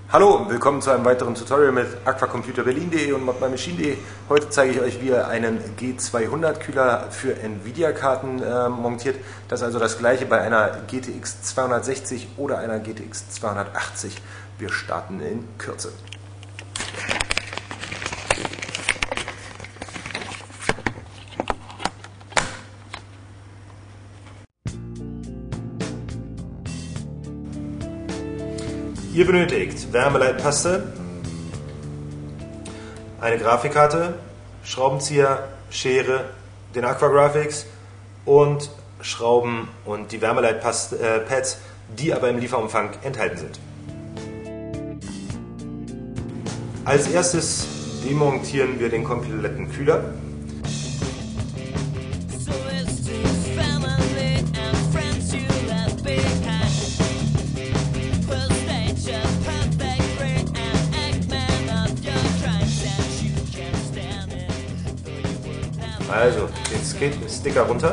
Hallo, willkommen zu einem weiteren Tutorial mit aquacomputerberlin.de und modmymachine.de. Heute zeige ich euch, wie ihr einen G200 Kühler für Nvidia-Karten montiert. Das ist also das gleiche bei einer GTX 260 oder einer GTX 280. Wir starten in Kürze. Ihr benötigt Wärmeleitpaste, eine Grafikkarte, Schraubenzieher, Schere, den Aquagraphics und Schrauben und die Wärmeleitpads, die aber im Lieferumfang enthalten sind. Als erstes demontieren wir den kompletten Kühler. Also den Sticker runter.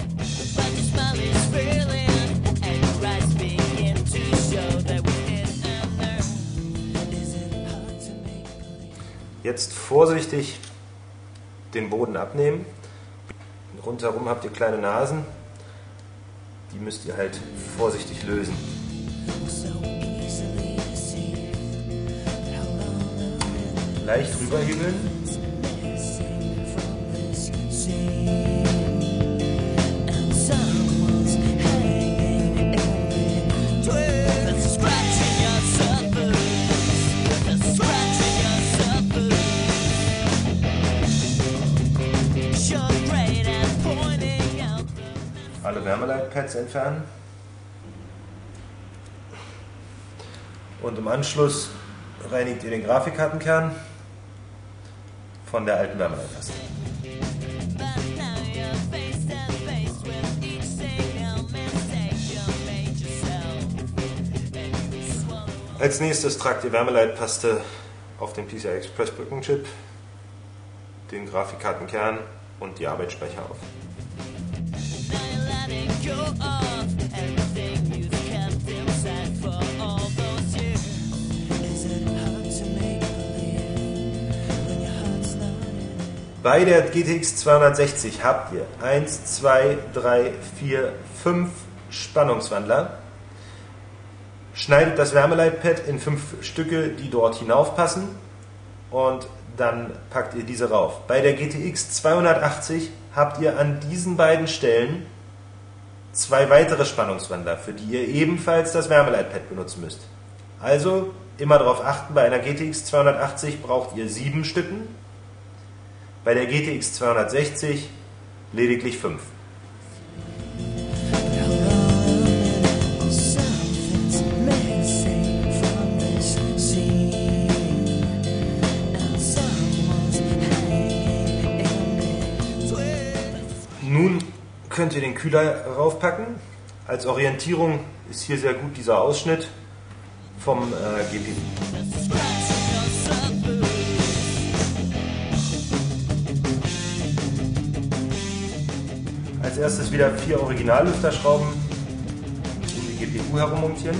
Jetzt vorsichtig den Boden abnehmen. Rundherum habt ihr kleine Nasen. Die müsst ihr halt vorsichtig lösen. Leicht rüberhebeln. Alle Wärmeleitpads entfernen und im Anschluss reinigt ihr den Grafikkartenkern von der alten Wärmeleitpaste. Als nächstes tragt ihr Wärmeleitpaste auf den PCI Express Brückenchip, den Grafikkartenkern und die Arbeitsspeicher auf. Bei der GTX 260 habt ihr 1, 2, 3, 4, 5 Spannungswandler. Schneidet das Wärmeleitpad in 5 Stücke, die dort hinaufpassen, und dann packt ihr diese rauf. Bei der GTX 280 habt ihr an diesen beiden Stellen 2 weitere Spannungswandler, für die ihr ebenfalls das Wärmeleitpad benutzen müsst. Also immer darauf achten, bei einer GTX 280 braucht ihr 7 Stücken, bei der GTX 260 lediglich 5. Nun könnt ihr den Kühler raufpacken. Als Orientierung ist hier sehr gut dieser Ausschnitt vom GPU. Als erstes wieder 4 Originallüfterschrauben um die GPU herum montieren.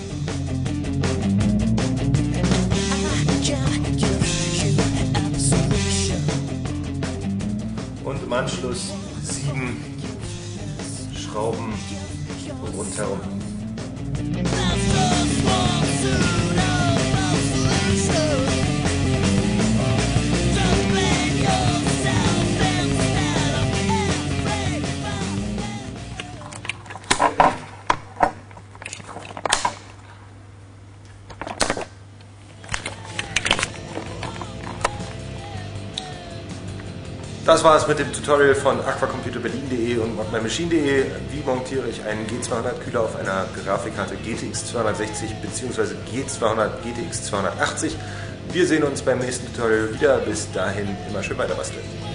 Und im Anschluss 7 Schrauben rundherum. Das war es mit dem Tutorial von aquacomputerberlin.de und modmymachine.de. Wie montiere ich einen G200 Kühler auf einer Grafikkarte GTX 260 bzw. G200 GTX 280. Wir sehen uns beim nächsten Tutorial wieder. Bis dahin immer schön weiter basteln.